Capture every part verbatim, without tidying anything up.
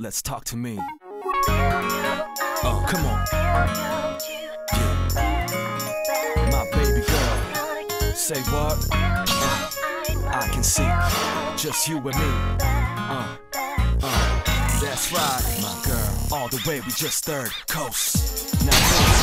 let's talk to me. Oh, come on. Yeah. My baby girl. Say what? Uh, I can see just you and me. Uh, uh, that's right, my girl. All the way, we just third coast. Now,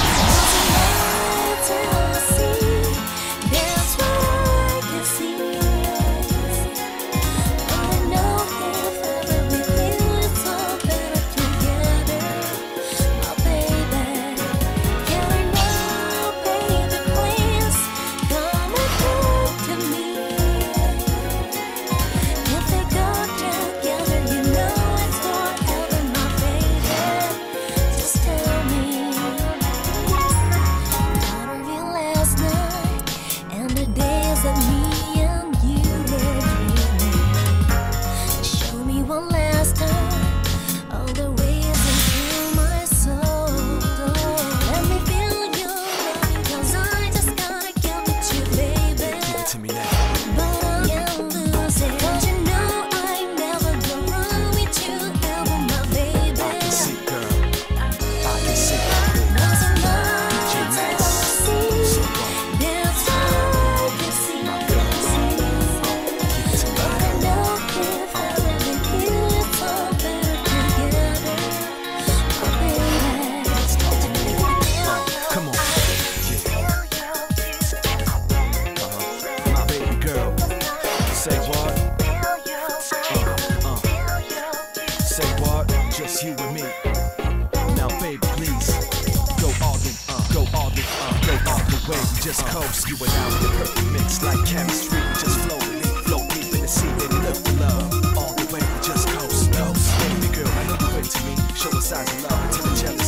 say what? Uh, uh. Say what? Just you and me. Now, baby, please go all the, uh, go all the, uh, go all the way. Just coast. You and I with a perfect mix like chemistry. Just flow with me, flow deep in the sea, baby, live for love. All the way, just coast, coast. Baby girl, I know you into me. Show a signs of love until the jealousy.